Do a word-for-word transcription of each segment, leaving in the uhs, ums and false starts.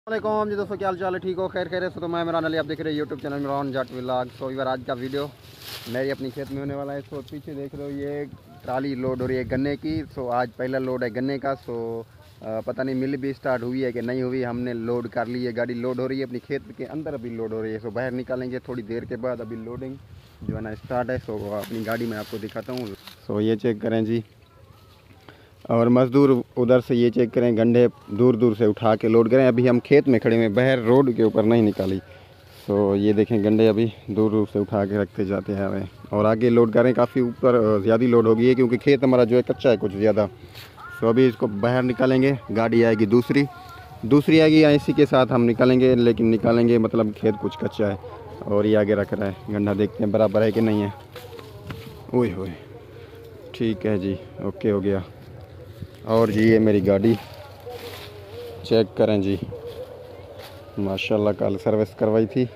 वालेकुम जी दोस्तों, क्या हाल चाल है? ठीक हो? खैर खैर से तो मैं इमरान अली, आप देख रहे हैं YouTube channel Imran Jat vlog. So इधर आज का वीडियो मेरी अपनी खेत में होने वाला है। सो पीछे देख रहे हो ये ट्राली लोड हो रही है गन्ने की। सो आज पहला लोड है गन्ने का। सो आ, पता नहीं मिल भी स्टार्ट हुई है कि नहीं हुई, हमने लोड कर ली है। गाड़ी लोड हो रही है अपनी खेत के अंदर, अभी लोड हो रही है। सो बाहर निकालेंगे थोड़ी देर के बाद, अभी लोडिंग जो है ना स्टार्ट है। सो अपनी गाड़ी में आपको दिखाता हूँ। सो ये चेक करें जी, और मज़दूर उधर से ये चेक करें, गंढे दूर दूर से उठा के लोड करें। अभी हम खेत में खड़े हुए, बाहर रोड के ऊपर नहीं निकाली। तो ये देखें गंढे अभी दूर दूर से उठा के रखते जाते हैं हमें, और आगे लोड करें। काफ़ी ऊपर ज़्यादा लोड हो गई है क्योंकि खेत हमारा जो है कच्चा है कुछ ज़्यादा। तो अभी इसको बाहर निकालेंगे, गाड़ी आएगी दूसरी दूसरी आएगी या इसी के साथ हम निकालेंगे, लेकिन निकालेंगे मतलब खेत कुछ कच्चा है। और ये आगे रख रहा है गंढा, देखते हैं बराबर है कि नहीं है। ओए होए, ठीक है जी, ओके हो गया। और जी ये मेरी गाड़ी चेक करें जी, माशाल्लाह कल सर्विस करवाई थी।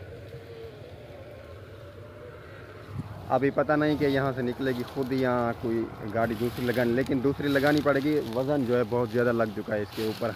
अभी पता नहीं कि यहाँ से निकलेगी खुद या कोई गाड़ी दूसरी लगानी, लेकिन दूसरी लगानी पड़ेगी। वज़न जो है बहुत ज़्यादा लग चुका है इसके ऊपर,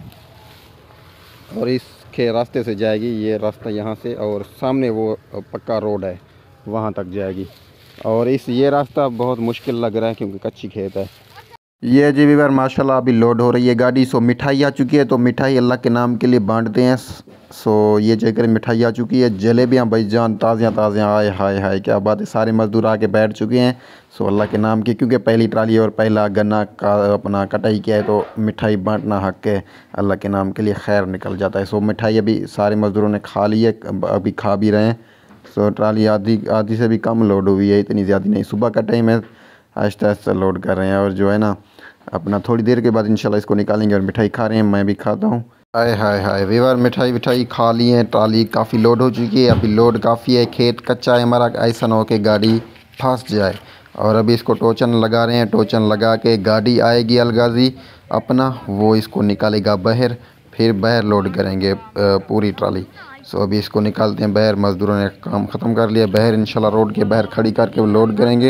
और इसके रास्ते से जाएगी। ये रास्ता यहाँ से, और सामने वो पक्का रोड है वहाँ तक जाएगी। और इस ये रास्ता बहुत मुश्किल लग रहा है क्योंकि कच्ची खेत है। ये जी वीवर माशाल्लाह अभी लोड हो रही है गाड़ी। सो मिठाई आ चुकी है, तो मिठाई अल्लाह के नाम के लिए बांटते हैं। सो ये चेक करें, मिठाई आ चुकी है, जलेबियाँ भाईजान ताज़ियाँ ताज़ियाँ, आए हाय हाय क्या बात है। सारे मज़दूर आके बैठ चुके हैं। सो अल्लाह के नाम की, क्योंकि पहली ट्राली और पहला गन्ना का अपना कटाई किया है, तो मिठाई बांटना हक़ है। अल्लाह के नाम के लिए खैर निकल जाता है। सो मिठाई अभी सारे मज़दूरों ने खा ली है, अभी खा भी रहे हैं। सो ट्राली आधी आधी से भी कम लोड हुई है, इतनी ज़्यादा नहीं। सुबह का टाइम है, आहिस्ता आहिस्ता लोड कर रहे हैं। और जो है ना अपना थोड़ी देर के बाद इंशाल्लाह इसको निकालेंगे। और मिठाई खा रहे हैं, मैं भी खाता हूँ। हाय हाय हाय वीवर, मिठाई विठाई खा ली है। ट्राली काफ़ी लोड हो चुकी है, अभी लोड काफ़ी है। खेत कच्चा है हमारा, ऐसा ना हो कि गाड़ी फंस जाए। और अभी इसको टोचन लगा रहे हैं, टोचन लगा के गाड़ी आएगी अलगाजी अपना, वो इसको निकालेगा बाहर, फिर बाहर लोड करेंगे पूरी ट्राली। सो अभी इसको निकालते हैं बाहर। मज़दूरों ने काम ख़त्म कर लिया, बाहर इंशाल्लाह रोड के बाहर खड़ी करके वो लोड करेंगे।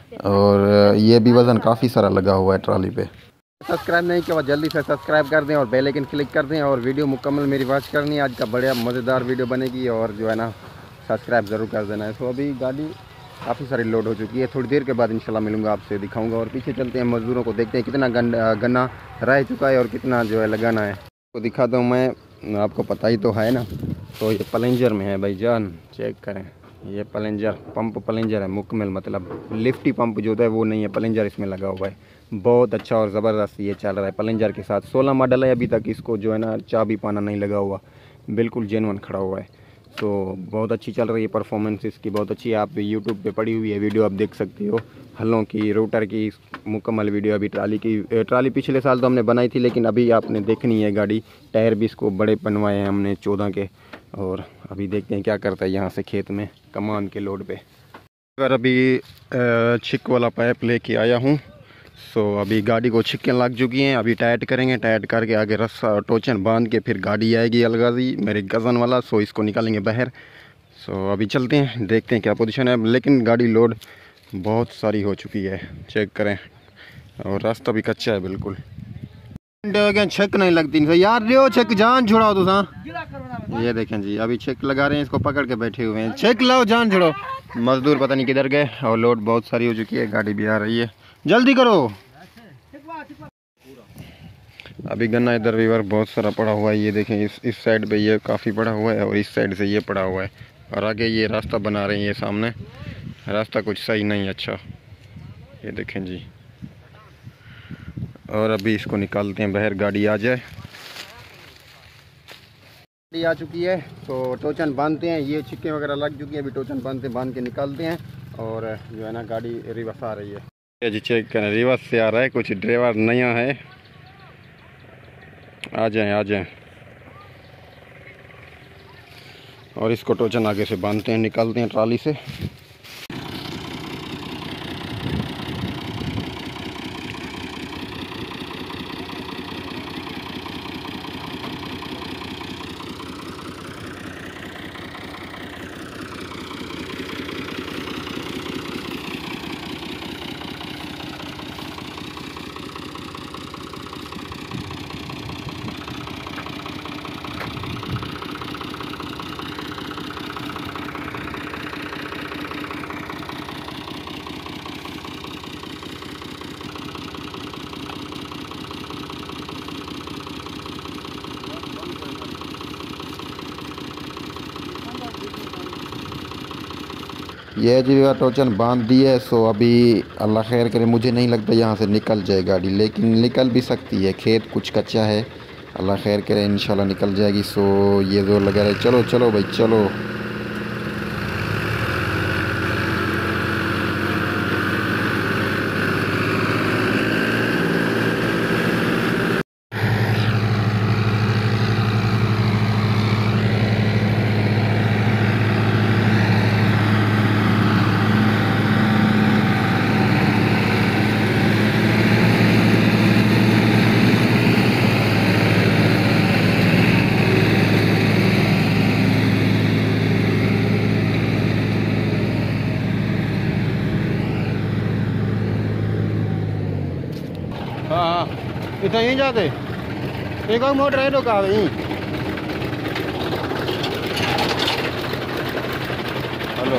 और ये भी वज़न काफ़ी सारा लगा हुआ है ट्राली पे। सब्सक्राइब नहीं किया जल्दी से सब्सक्राइब कर दें और बेल आइकन क्लिक कर दें, और वीडियो मुकम्मल मेरी वॉच करनी है। आज का बढ़िया मज़ेदार वीडियो बनेगी, और जो है ना सब्सक्राइब ज़रूर कर देना है। तो अभी गाड़ी काफ़ी सारी लोड हो चुकी है, थोड़ी देर के बाद इंशाल्लाह मिलूँगा आपसे, दिखाऊँगा। और पीछे चलते हैं, मज़दूरों को देखते हैं कितना गन्ना रह चुका है और कितना जो है लगाना है। तो दिखाता हूँ मैं, आपको पता ही तो है ना। तो ये प्लेंजर में है भाईजान, चेक करें। ये प्लेंजर पंप प्लेंजर है मुकम्मल, मतलब लिफ्टी पंप जो है वो नहीं है, प्लेंजर इसमें लगा हुआ है। बहुत अच्छा और ज़बरदस्त ये चल रहा है प्लेंजर के साथ। सोलह मॉडल है अभी तक, इसको जो है ना चाबी पाना नहीं लगा हुआ, बिल्कुल जेन्युइन खड़ा हुआ है। तो बहुत अच्छी चल रही है, परफॉर्मेंस इसकी बहुत अच्छी है। आप यूट्यूब पे पड़ी हुई है वीडियो, आप देख सकते हो। हलों की, रोटर की मुकम्मल वीडियो। अभी ट्राली की ट्राली पिछले साल तो हमने बनाई थी, लेकिन अभी आपने देखनी है गाड़ी। टायर भी इसको बड़े बनवाए हैं हमने चौदह के। और अभी देखते हैं क्या करता है यहाँ से खेत में कमान के लोड पे। अगर अभी छिक वाला पाइप लेके आया हूँ। सो अभी गाड़ी को छिक्कें लग चुकी हैं, अभी टाइट करेंगे। टाइट करके आगे रस्सा टोचन बांध के फिर गाड़ी आएगी अलगाजी, मेरे गज़न वाला। सो इसको निकालेंगे बाहर। सो अभी चलते हैं, देखते हैं क्या पोजीशन है। लेकिन गाड़ी लोड बहुत सारी हो चुकी है, चेक करें। और रास्ता भी कच्चा है बिल्कुल। छेक नहीं लगती यार, रे छेक जान छुड़ाओ तुसा। ये देखें जी, अभी छेक लगा रहे हैं, इसको पकड़ के बैठे हुए हैं। छेक लाओ, जान छोड़ो। मजदूर पता नहीं किधर गए, और लोड बहुत सारी हो चुकी है, गाड़ी भी आ रही है, जल्दी करो। अभी गन्ना इधर वीवर बहुत सारा पड़ा हुआ है। ये देखें, इस इस साइड पे ये काफ़ी पड़ा हुआ है, और इस साइड से ये पड़ा हुआ है। और आगे ये रास्ता बना रहे हैं, ये सामने रास्ता कुछ सही नहीं अच्छा। ये देखें जी। और अभी इसको निकालते हैं बाहर, गाड़ी आ जाए। गाड़ी आ चुकी है, तो टोचन बांधते हैं। ये छिक्के वगैरह लग चुकी है, अभी टोचन बांधते बांध के निकालते हैं। और जो है ना गाड़ी रिवर्स आ रही है। ये जी चेक करें, रिवर्स से आ रहा है, कुछ ड्राइवर नया है। आ जाएं आ जाएं। और इसको टोचन आगे से बांधते हैं, निकालते हैं ट्राली से। یہ جی ٹوچن باندھ دی ہے، سو ابھی اللہ خیر کرے، مجھے نہیں لگتا یہاں سے نکل جائے گاڑی، لیکن نکل بھی سکتی ہے، کھیت کچھ کچا ہے، اللہ خیر کرے انشاءاللہ نکل جائے گی۔ سو یہ زور لگا رہے، چلو چلو بھائی چلو۔ ہاں ہاں اتنا یہیں جاتے ایک اور موٹر ہے تو کہا وہیں۔ ہلو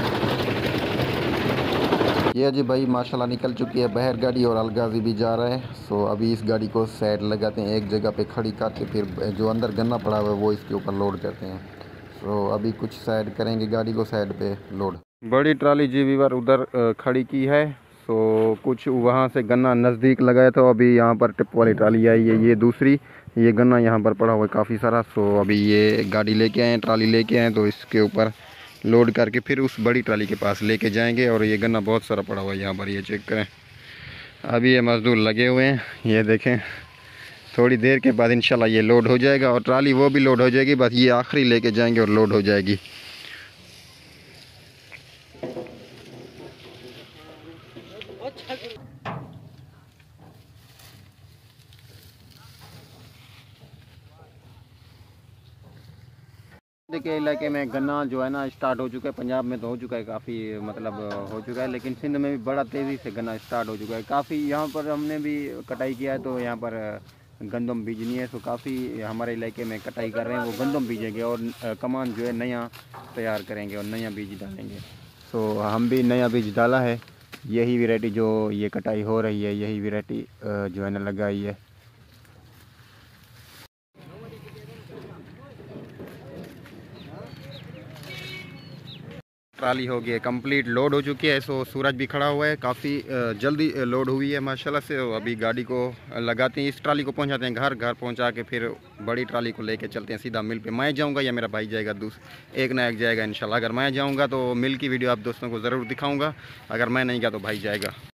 یہ جی بھائی ماشاءاللہ نکل چکی ہے باہر گاڑی، اور الغازی بھی جا رہا ہے۔ سو ابھی اس گاڑی کو سائڈ لگاتے ہیں، ایک جگہ پہ کھڑی کر کے، پھر جو اندر گنا پڑا ہوا ہے وہ اس کے اوپر لوڈ کرتے ہیں۔ سو ابھی کچھ سائڈ کریں گے گاڑی کو، سائڈ پہ لوڈ۔ بڑی ٹرالی جی ویور ادھر کھڑی کی ہے، سو کچھ وہاں سے گنا نزدیک لگایا تھا، ابھی یہاں پر ٹپ والی ٹرالی آئی ہے، یہ دوسری، یہ گنا یہاں پر پڑا ہوا ہے کافی سارا۔ سو ابھی یہ گاڑی لے کے آئے ہیں، ٹرالی لے کے آئے ہیں، تو اس کے اوپر لوڈ کر کے پھر اس بڑی ٹرالی کے پاس لے کے جائیں گے۔ اور یہ گنا بہت سارا پڑا ہوا ہے یہاں پر، یہ چیک کریں، ابھی یہ مزدور لگے ہوئے ہیں، یہ دیکھیں، تھوڑی دیر کے بعد انشاءاللہ یہ لوڈ ہو جائے گا، اور ٹرالی وہ بھی لوڈ ہو جائے گی، بس یہ آخری لے کے جائیں گے اور لوڈ ہو جائے گی۔ کے علاقے میں گنا جو ہے نا اسٹارٹ ہو چکا ہے، پنجاب میں تو ہو چکا ہے کافی، مطلب ہو چکا ہے، لیکن سندھ میں بھی بڑا تیزی سے گنا اسٹارٹ ہو چکا ہے کافی۔ یہاں پر ہم نے بھی کٹائی کیا ہے، تو یہاں پر گندم بیجنی ہے، تو کافی ہمارے علاقے میں کٹائی کر رہے ہیں، وہ گندم بیجیں گے، اور کمان جو ہے نیا تیار کریں گے اور نیا بیج ڈالیں گے۔ تو ہم بھی نیا بیج ڈالا ہے، یہی ویرائٹی جو یہ کٹائی ہو رہی ہے، یہی ویرائٹی جو ہے نا لگائی ہے۔ ٹرالی ہو گئی ہے کمپلیٹ، لوڈ ہو چکی ہے، سو سورج بھی کھڑا ہوا ہے، کافی جلدی لوڈ ہوئی ہے ماشاءاللہ سے۔ ابھی گاڑی کو لگاتے ہیں، اس ٹرالی کو پہنچاتے ہیں گھر، گھر پہنچا کے پھر بڑی ٹرالی کو لے کے چلتے ہیں سیدھا مل پہ۔ میں جاؤں گا یا میرا بھائی جائے گا، ایک نہ ایک جائے گا انشاءاللہ۔ اگر میں جاؤں گا تو مل کی ویڈیو آپ دوستوں کو ضرور دکھاؤں گا، اگر میں نہیں گیا تو بھائی جائے گا۔